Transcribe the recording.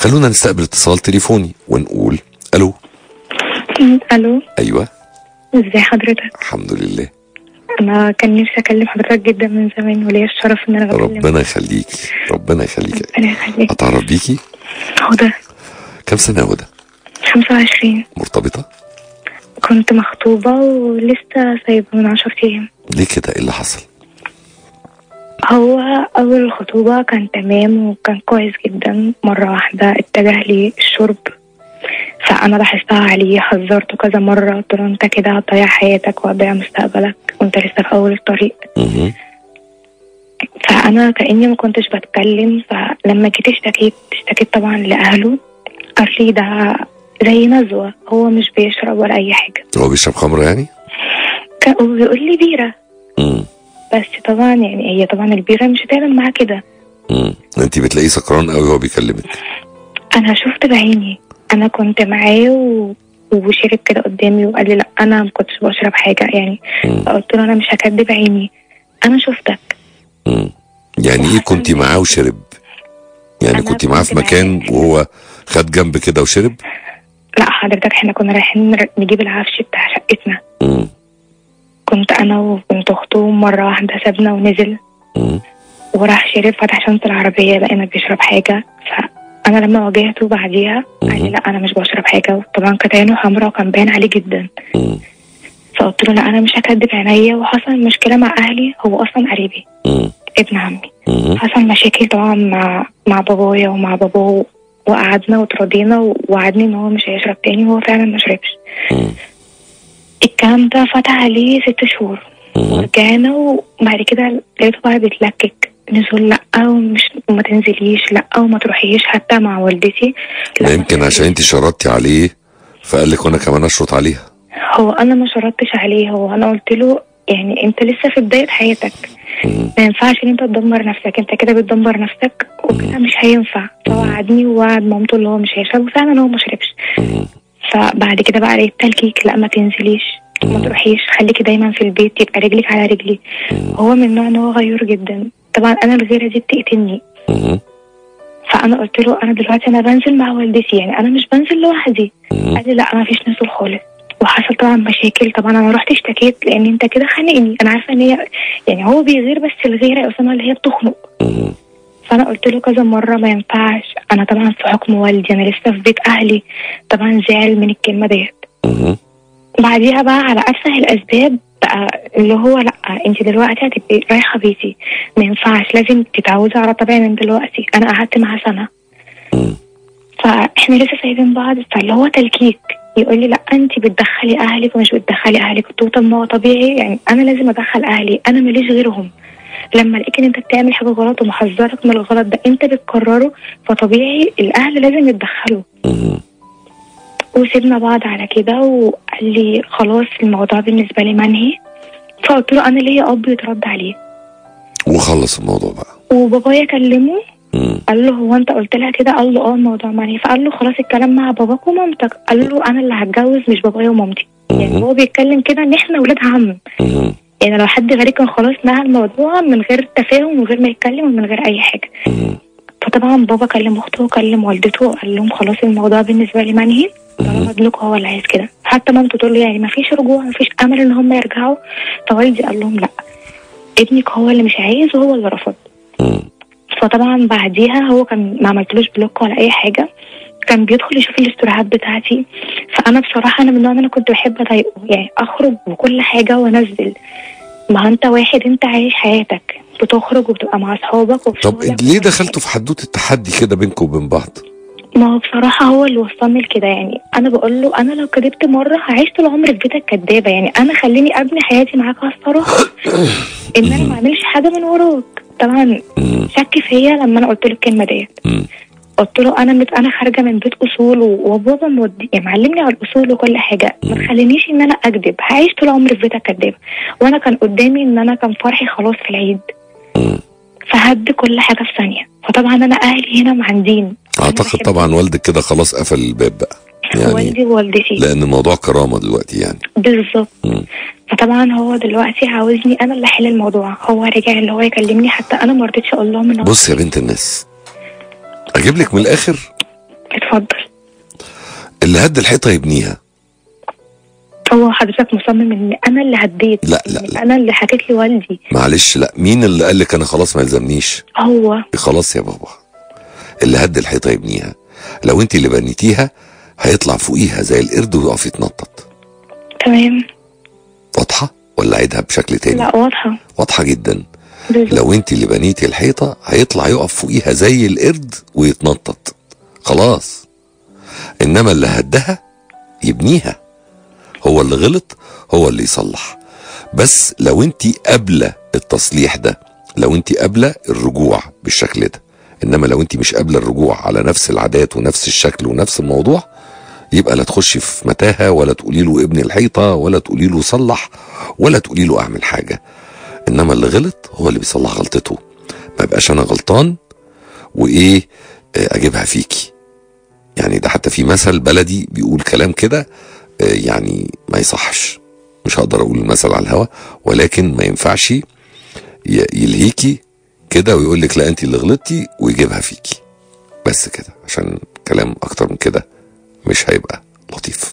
خلونا نستقبل اتصال تليفوني ونقول الو. الو. ايوه، ازي حضرتك؟ الحمد لله. انا كان نفسي اكلم حضرتك جدا من زمان، وليا الشرف ان انا بكلمك. ربنا يخليكي، ربنا يخليكي. ربنا يخليك. اتعرف بيكي؟ هدى. كم سنه يا هدى؟ 25. مرتبطه؟ كنت مخطوبه ولسه سايبه من 10 ايام. ليه كده؟ ايه اللي حصل؟ هو اول الخطوبه كان تمام وكان كويس جدا، مره واحده اتجه لي الشرب، فانا لاحظتها عليه، حذرته كذا مره، قلت له انت كده هتضيع حياتك وهتضيع مستقبلك وانت لسه في اول الطريق. فانا كاني ما كنتش بتكلم، فلما جيت اشتكيت طبعا لاهله، قال لي ده زي نزوه، هو مش بيشرب ولا اي حاجه. هو بيشرب خمر يعني؟ كان بيقول لي بيره. بس طبعا يعني هي طبعا البيره مش هتعمل معاه كده. انت بتلاقيه سكران قوي وهو بيكلمك؟ انا شفت بعيني، انا كنت معاه وشرب كده قدامي وقال لي لا انا ما كنتش بشرب حاجه يعني. فقلت له انا مش هكدب عيني، انا شفتك. يعني ايه كنت معاه وشرب؟ يعني كنت معاه في مكان وهو خد جنب كده وشرب؟ لا حضرتك، احنا كنا رايحين نجيب العفش بتاع شقتنا. كنت انا وبنت اخته، مره واحده سابنا ونزل وراح شرب، فتح شنطه العربيه لقينا بيشرب حاجه. فانا لما واجهته بعديها قال لي لا انا مش بشرب حاجه، وطبعا كانت عينه حمراء وكان باين عليه جدا. فقلت له لا انا مش هكدب عينيا، وحصل مشكله مع اهلي، هو اصلا قريبي ابن عمي. حصل مشاكل طبعا مع بابايا ومع باباه، وقعدنا وتراضينا ووعدني ان هو مش هيشرب تاني، وهو فعلا ما شربش. الكلام ده فتح عليه 6 شهور. ورجعنا وبعد كده لقيته بقى بيتلكك، نزول لا وما تنزليش، لا وما تروحيش حتى مع والدتي. لا يمكن عشان انت شرطتي عليه فقال لك وانا كمان اشرط عليها. هو انا ما شرطتش عليه، هو انا قلت له يعني انت لسه في بدايه حياتك، ما ينفعش ان انت تدمر نفسك، انت كده بتدمر نفسك وكده مش هينفع. فوعدني ووعد مامته اللي هو مش هيشرب، وفعلا هو ما شربش. فبعد كده بقى لقيت تلكيك، لا ما تنزليش ما تروحيش، خليكي دايما في البيت، يبقى رجلك على رجلي. هو من النوع ان هو غيور جدا، طبعا انا الغيره دي بتقتلني. فانا قلت له انا دلوقتي انا بنزل مع والدتي، يعني انا مش بنزل لوحدي. قال لي لا ما فيش نزول خالص. وحصل طبعا مشاكل، طبعا انا رحت اشتكيت لان انت كده خانقني، انا عارفه ان هي يعني هو بيغير، بس الغيره يا اسامه اللي هي بتخنق. فانا قلت له كذا مره ما ينفعش، انا طبعا في حكم والدي، انا لسه في بيت اهلي. طبعا زعل من الكلمه ديت. بعديها بقى على افسح الاسباب بقى اللي هو لا انت دلوقتي هتبقي رايحه بيتي، ما ينفعش، لازم تتعودي على طبيعي من دلوقتي. انا قعدت معاه سنه، فاحنا لسه سايبين بعض، فاللي هو تلكيك يقول لي لا انت بتدخلي اهلك ومش بتدخلي اهلك. قلت له طب ما هو طبيعي، يعني انا لازم ادخل اهلي، انا ماليش غيرهم. لما الاقيك ان انت بتعمل حاجه غلط ومحذرك من الغلط ده انت بتكرره، فطبيعي الاهل لازم يتدخلوا. وسيبنا بعض على كده، وقال لي خلاص الموضوع بالنسبه لي منهي. فقلت له انا ليا اب يترد عليه وخلص الموضوع بقى. وبابايا كلمه قال له هو انت قلت لها كده؟ قال له الموضوع منهي. فقال له خلاص الكلام مع باباك ومامتك. قال له انا اللي هتجوز مش بابايا ومامتي. يعني هو بيتكلم كده ان احنا ولاد عم. يعني لو حد غيري كان خلاص نهى الموضوع من غير تفاهم ومن غير ما يتكلم ومن غير اي حاجه. فطبعا بابا كلم اخته وكلم والدته وقال لهم خلاص الموضوع بالنسبه لي منهي، طالما ابنك هو اللي عايز كده. حتى مامته تقول له يعني ما فيش رجوع، ما فيش امل ان هم يرجعوا. فوالدي قال لهم لا ابنك هو اللي مش عايز وهو اللي رفض. فطبعا بعديها هو كان ما عملتلوش بلوك ولا اي حاجه، كان بيدخل يشوف الاستوريهات بتاعتي. فانا بصراحه انا من النوع انا كنت بحب اضايقه، يعني اخرج وكل حاجه وانزل. ما انت واحد انت عايش حياتك، بتخرج وبتبقى مع اصحابك وفي طب ليه دخلتوا في حدوته التحدي كده بينكم وبين بعض؟ ما هو بصراحه هو اللي وصلني لكده. يعني انا بقول له انا لو كدبت مره هعيش طول عمري في بيتك كدابه، يعني انا خليني ابني حياتي معاك على الصراحه ان انا ما اعملش حاجه من وراك. طبعا شك فيا لما انا قلت له الكلمه ديت. قلت له انا خارجه من بيت اصول وبابا مودي يعني معلمني على الاصول وكل حاجه، ما تخلينيش ان انا اكذب، هعيش طول عمري في بيتك كدابه. وانا كان قدامي ان انا كان فرحي خلاص في العيد، فهد كل حاجه في ثانيه. فطبعا انا اهلي هنا معندين. اعتقد طبعا والدك كده خلاص قفل الباب بقى، يعني والدي ووالدتي، لان الموضوع كرامه دلوقتي يعني. بالظبط. فطبعا هو دلوقتي عاوزني انا اللي احل الموضوع. هو رجع اللي هو يكلمني، حتى انا ما رضيتش اقول لهم ان هو بص يا بنت الناس، اجيب لك من الاخر اتفضل. اللي هد الحيطه يبنيها. هو حضرتك مصمم ان انا اللي هديت؟ لا لا لا، انا اللي حكيت لي والدي. معلش، لا، مين اللي قال لك انا خلاص ما يلزمنيش؟ هو. خلاص يا بابا، اللي هد الحيطه يبنيها. لو انت اللي بنيتيها هيطلع فوقيها زي القرد ويقف يتنطط. تمام. واضحه ولا اعيدها بشكل تاني؟ لا واضحه. واضحه جدا. بالظبط. لو انت اللي بنيتي الحيطه هيطلع يقف فوقيها زي القرد ويتنطط. خلاص. انما اللي هدها يبنيها. هو اللي غلط هو اللي يصلح. بس لو انت قابله التصليح ده، لو انت قابله الرجوع بالشكل ده. انما لو انت مش قابله الرجوع على نفس العادات ونفس الشكل ونفس الموضوع، يبقى لا تخشي في متاهه، ولا تقولي له ابني الحيطه، ولا تقولي له صلح، ولا تقولي له اعمل حاجه. انما اللي غلط هو اللي بيصلح غلطته. ما يبقاش انا غلطان وايه اجيبها فيكي. يعني ده حتى في مثل بلدي بيقول كلام كده يعني ما يصحش. مش هقدر اقول المثل على الهوا، ولكن ما ينفعش يلهيكي كده ويقول لك لا انت اللي غلطتي ويجيبها فيكي. بس كده، عشان كلام اكتر من كده مش هيبقى لطيف.